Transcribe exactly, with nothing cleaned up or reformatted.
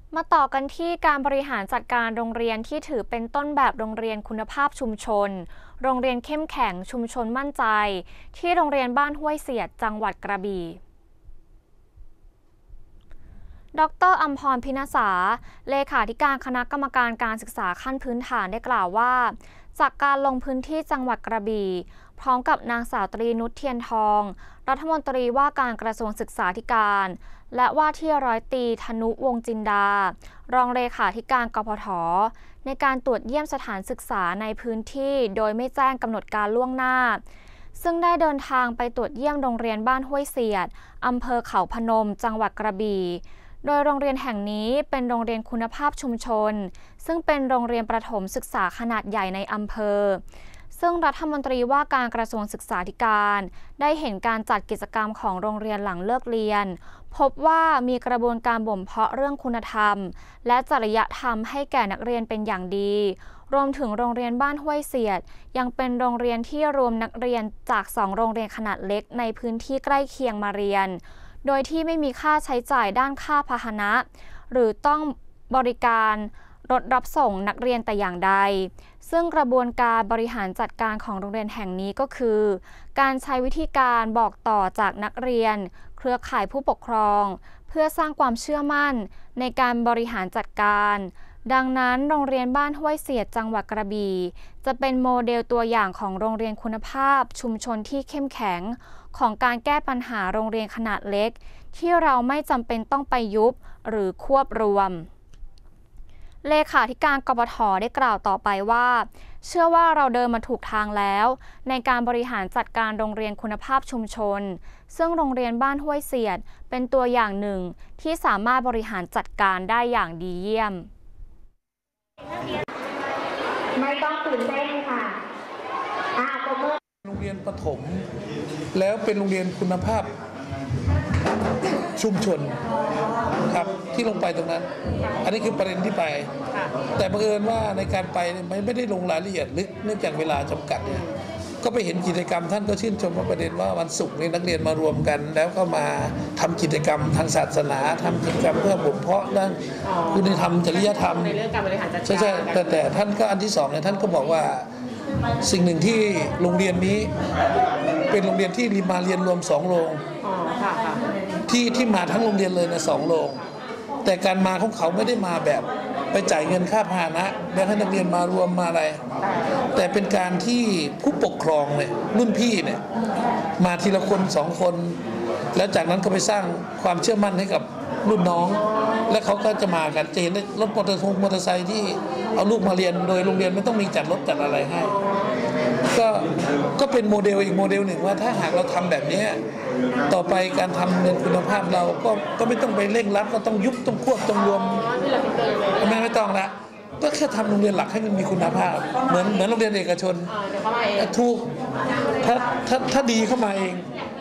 มาต่อกันที่การบริหารจัดการโรงเรียนที่ถือเป็นต้นแบบโรงเรียนคุณภาพชุมชนโรงเรียนเข้มแข็งชุมชนมั่นใจที่โรงเรียนบ้านห้วยเสียดจังหวัดกระบี่ดร.อัมพร พิณษาเลขาธิการคณะกรรมการการศึกษาขั้นพื้นฐานได้กล่าวว่าจากการลงพื้นที่จังหวัดกระบี่พร้อมกับนางสาวตรีนุชเทียนทองรัฐมนตรีว่าการกระทรวงศึกษาธิการและว่าที่ร้อยตรีธนุวงศ์จินดารองเลขาธิการกพฐในการตรวจเยี่ยมสถานศึกษาในพื้นที่โดยไม่แจ้งกำหนดการล่วงหน้าซึ่งได้เดินทางไปตรวจเยี่ยมโรงเรียนบ้านห้วยเสียดอำเภอเขาพนมจังหวัดกระบี่โดยโรงเรียนแห่งนี้เป็นโรงเรียนคุณภาพชุมชนซึ่งเป็นโรงเรียนประถมศึกษาขนาดใหญ่ในอำเภอซึ่งรัฐมนตรีว่าการกระทรวงศึกษาธิการได้เห็นการจัดกิจกรรมของโรงเรียนหลังเลิกเรียนพบว่ามีกระบวนการบ่มเพาะเรื่องคุณธรรมและจริยธรรมให้แก่นักเรียนเป็นอย่างดีรวมถึงโรงเรียนบ้านห้วยเสียดยังเป็นโรงเรียนที่รวมนักเรียนจากสองโรงเรียนขนาดเล็กในพื้นที่ใกล้เคียงมาเรียนโดยที่ไม่มีค่าใช้จ่ายด้านค่าพาหนะหรือต้องบริการรถรับส่งนักเรียนแต่อย่างใดซึ่งกระบวนการบริหารจัดการของโรงเรียนแห่งนี้ก็คือการใช้วิธีการบอกต่อจากนักเรียนเครือข่ายผู้ปกครองเพื่อสร้างความเชื่อมั่นในการบริหารจัดการดังนั้นโรงเรียนบ้านห้วยเสียดจังหวัดกระบี่จะเป็นโมเดลตัวอย่างของโรงเรียนคุณภาพชุมชนที่เข้มแข็งของการแก้ปัญหาโรงเรียนขนาดเล็กที่เราไม่จำเป็นต้องไปยุบหรือควบรวมเลขาธิการกพฐได้กล่าวต่อไปว่าเชื่อว่าเราเดินมาถูกทางแล้วในการบริหารจัดการโรงเรียนคุณภาพชุมชนซึ่งโรงเรียนบ้านห้วยเสียดเป็นตัวอย่างหนึ่งที่สามารถบริหารจัดการได้อย่างดีเยี่ยมไม่ต้องตื่นเต้นค่ะโรงเรียนประถมแล้วเป็นโรงเรียนคุณภาพชุมชนครับที่ลงไปตรงนั้นอันนี้คือประเด็นที่ไปแต่บังเอิญว่าในการไปไม่ไม่ได้ลงรายละเอียดลึกเนื่องจากเวลาจำกัดเนี่ยก็ไปเห็นกิจกรรมท่านก็ชื่นชมว่าประเด็นว่าวันศุกร์นี้นักเรียนมารวมกัน แล้วก็มาทำกิจกรรมทางศาสนาทำกิจกรรมเพื่อบ่มเพาะเรื่องคุณธรรมจริยธรรมในเรื่องการบริหารจัดการใช่ใช่แต่แต่ท่านก็อันที่สองเนี่ยท่านก็บอกว่าสิ่งหนึ่งที่โรงเรียนนี้เป็นโรงเรียนที่มาเรียนรวมสองโรงที่ที่มาทั้งโรงเรียนเลยนะสองโรงแต่การมาของเขาไม่ได้มาแบบไปจ่ายเงินค่าพาหนะแล้วให้นักเรียนมารวมมาอะไรแต่เป็นการที่ผู้ปกครองเนี่ยรุ่นพี่เนี่ยมาทีละคนสองคนแล้วจากนั้นก็ไปสร้างความเชื่อมั่นให้กับรุ่นน้องและเขาก็จะมากันจะเห็นรถมอเตอร์มอเตอร์ไซค์ที่เอาลูกมาเรียนโดยโรงเรียนไม่ต้องมีจัดรถจัดอะไรให้ก็ก็เป็นโมเดลอีกโมเดลหนึ่งว่าถ้าหากเราทำแบบนี้ต่อไปการทำเรียนคุณภาพเราก็ก็ไม่ต้องไปเร่งรัดก็ต้องยุบต้องควบต้องรวมไม่ไม่ต้องละก็แค่ทำโรงเรียนหลักให้มันมีคุณภาพเหมือนเหมือนโรงเรียนเอกชนถูกถ้าถ้าถ้าดีเข้ามาเอง